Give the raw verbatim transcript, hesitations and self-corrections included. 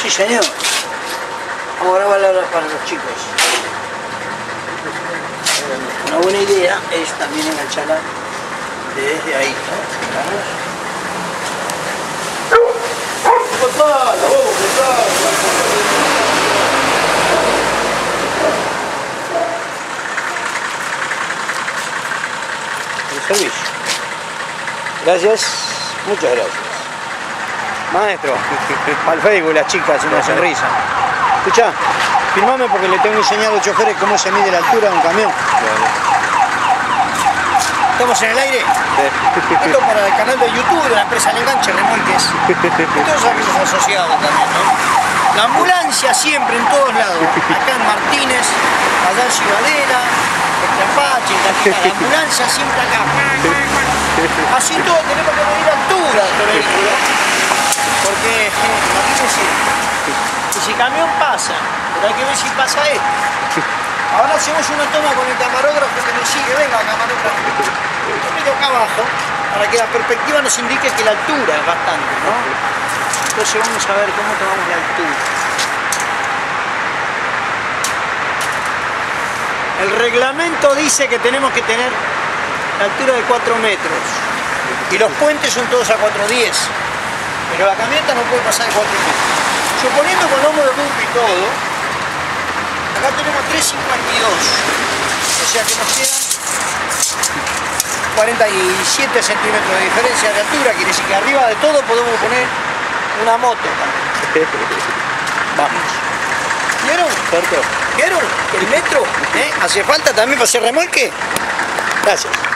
Sí, señor. Vamos a grabarla ahora para los chicos. Una buena idea es también engancharla desde ahí, ¿no? ¿Vamos? ¡Cortala, vos, cortala! El servicio. Gracias, muchas gracias. Maestro, al Facebook las chicas, una sonrisa. Escuchá, filmame porque le tengo enseñado a los choferes cómo se mide la altura de un camión. ¿Estamos en el aire? Sí. Esto para el canal de YouTube de la empresa El Enganche Remolques. Y todos aquellos asociados también, ¿no? La ambulancia siempre en todos lados. Acá en Martínez, allá en Ciudadela, en Trapache, en Tafita. La ambulancia siempre acá. Así todos tenemos que medir altura de este vehículo. Porque, imagínense, ese camión pasa, pero hay que ver si pasa este. Ahora hacemos una toma con el camarógrafo que nos sigue. Venga, camarógrafo. Yo miro acá abajo para que la perspectiva nos indique que la altura es bastante, ¿no? Entonces vamos a ver cómo tomamos la altura. El reglamento dice que tenemos que tener la altura de cuatro metros. Y los puentes son todos a cuatro diez. Pero la camioneta no puede pasar de cuatro metros. Suponiendo con lomo de bump y todo, acá tenemos tres cincuenta y dos, o sea que nos quedan cuarenta y siete centímetros de diferencia de altura, quiere decir que arriba de todo podemos poner una moto también. Vamos. ¿Vieron? ¿Vieron? El metro ¿eh? hace falta también para hacer remolque. Gracias.